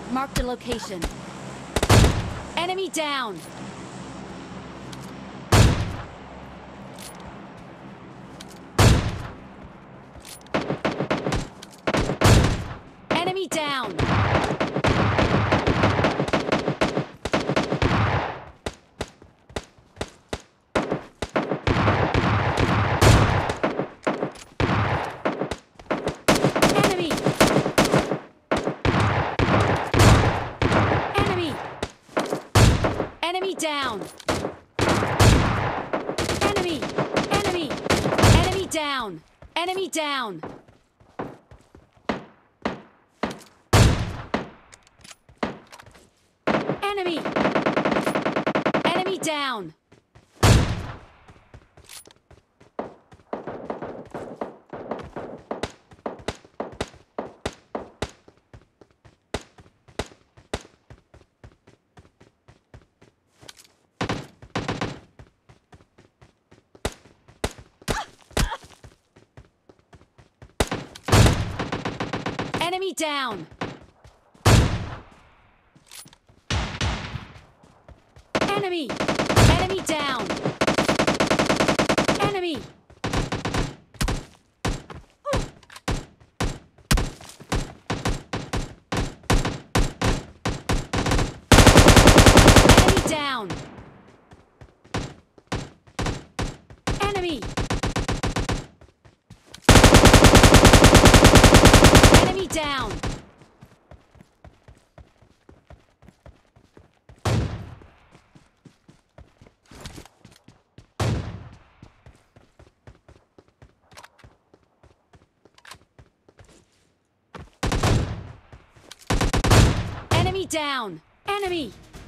Marked a location. Enemy down! Enemy down! Enemy! Enemy! Enemy down! Enemy! Enemy! Enemy down! Enemy down! Enemy! Enemy down! Enemy down! Enemy! Enemy down! Enemy! Enemy down! Enemy! Enemy down! Enemy down! Enemy!